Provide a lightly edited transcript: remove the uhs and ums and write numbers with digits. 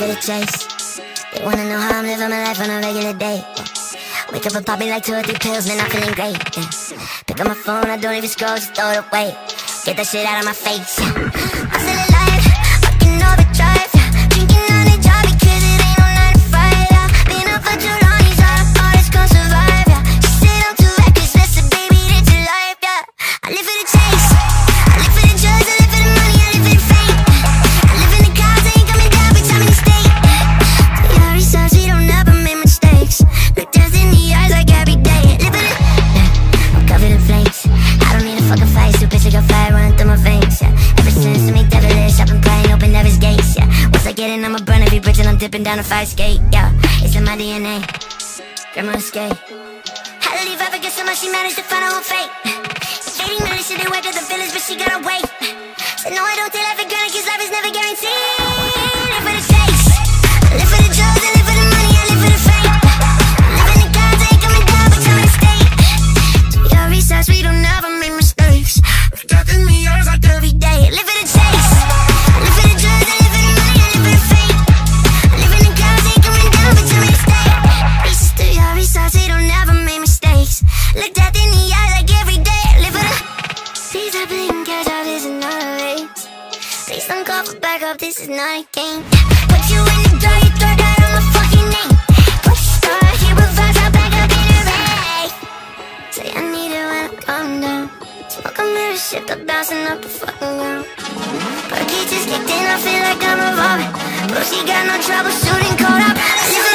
for the chase. They wanna know how I'm living my life on a regular day. Wake up and pop me like 2 or 3 pills, man, I'm feeling great. Pick up my phone, I don't even scroll, just throw it away. Get that shit out of my face. I'm still alive, fucking overdrive. Drinking on the job because it ain't no 9 to 5. Been up for too long, these other artists gon' survive. She said I'm too reckless, listen, baby, it's your life. I live for the chase, I live for the drugs, I live for the money, I live for the fame. I live in the cars, I ain't coming down, bitch, I'm in the state. We are ourselves, we don't ever make mistakes. Look death in the eyes like every day. Live for the I'm covered in flames. I don't need a fucking fight, stupid sick of fire running through my veins. Ever since I make devilish, I've been playing open Never's gates. Once I get in, I'ma burn every bridge and I'm dipping down a fire escape. It's in my DNA. Grandma escape. Had to leave Africa somehow she managed to find her own fate. Fading really should have wiped out the village, but she gotta wait. Said no, I don't take life for granted, cause life is never guaranteed. Live for the chase, I live for the drugs, I live for the money, I live for the fame. I live in the cars, I ain't coming down, but I'm in the state. We are research, we don't ever make mistakes. Look death in the eyes like every day. Live for the chase, I live for the drugs, I live for the money, I live for the fame. I live in the cars, I ain't coming down, but I'm in the state. Research, do your research, we don't ever make mistakes. Look death in the eyes like every day. Live for the these are playing catch up, this is not a race. Please don't call for backup, this is not a game. Put you in the door, you throw that on my fucking name. Push start, here with vibes, I'll back up in a ray. Say I need it when I calm down. Smoke a mirror, shift up, bouncing up the fucking ground. Perky just kicked in, I feel like I'm evolving. Bro, she got no trouble shooting, cold up.